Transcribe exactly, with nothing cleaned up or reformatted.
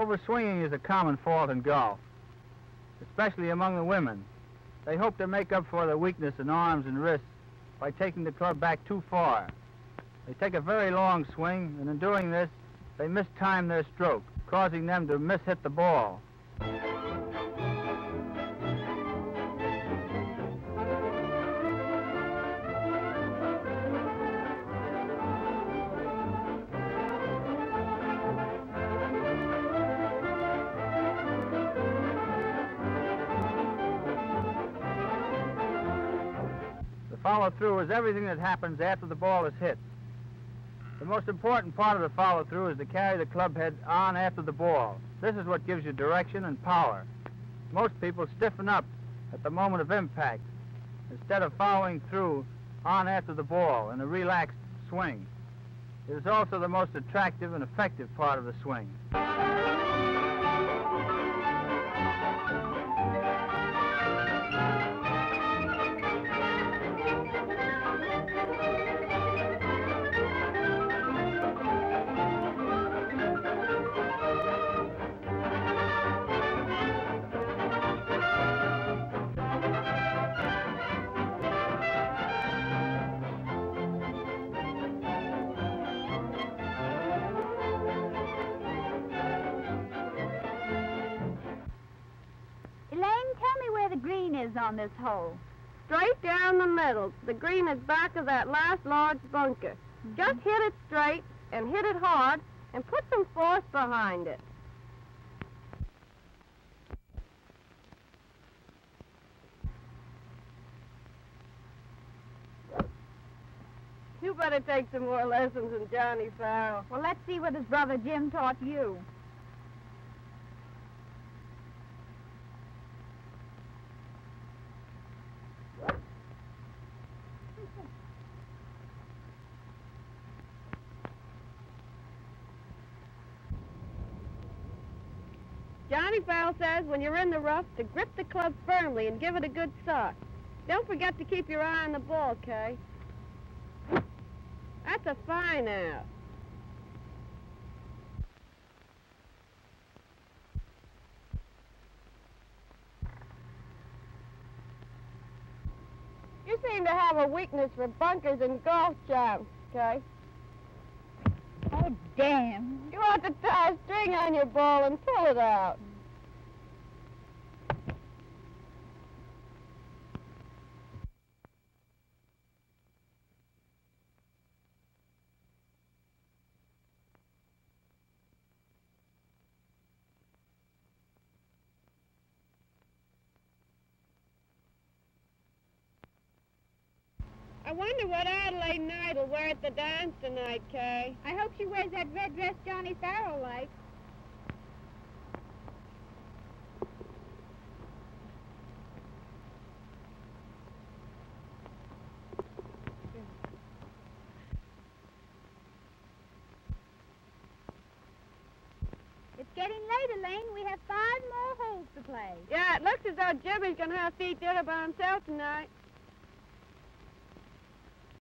Overswinging is a common fault in golf, especially among the women. They hope to make up for their weakness in arms and wrists by taking the club back too far. They take a very long swing, and in doing this, they mistime their stroke, causing them to mishit the ball. Follow-through is everything that happens after the ball is hit. The most important part of the follow-through is to carry the club head on after the ball. This is what gives you direction and power. Most people stiffen up at the moment of impact instead of following through on after the ball in a relaxed swing. It is also the most attractive and effective part of the swing. On this hole? Straight down the middle. The green is back of that last large bunker. Mm-hmm. Just hit it straight and hit it hard and put some force behind it. You better take some more lessons than Johnny Farrell. Well, let's see what his brother Jim taught you. Johnny Farrell says when you're in the rough to grip the club firmly and give it a good suck. Don't forget to keep your eye on the ball, Kay. That's a fine out. You seem to have a weakness for bunkers and golf jumps, Kay. Oh, damn. You ought to tie a string on your ball and pull it out. I wonder what Adelaide Knight will wear at the dance tonight, Kay. I hope she wears that red dress Johnny Farrell likes. It's getting late, Elaine. We have five more holes to play. Yeah, it looks as though Jimmy's going to have to eat dinner by himself tonight.